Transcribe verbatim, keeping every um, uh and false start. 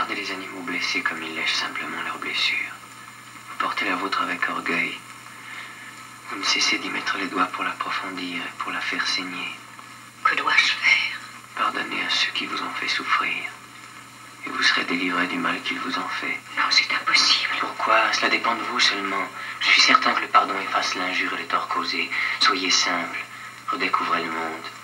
regardez les animaux blessés comme ils lèchent simplement leurs blessures. Vous portez la vôtre avec orgueil. Vous ne cessez d'y mettre les doigts pour l'approfondir et pour la faire saigner. Que dois-je faire? Pardonnez à ceux qui vous ont fait souffrir. Et vous serez délivré du mal qu'ils vous ont fait. Non, c'est impossible. Pourquoi? Cela dépend de vous seulement. Je suis certain que le pardon efface l'injure et le tort causé. Soyez simple. Redécouvrez le monde.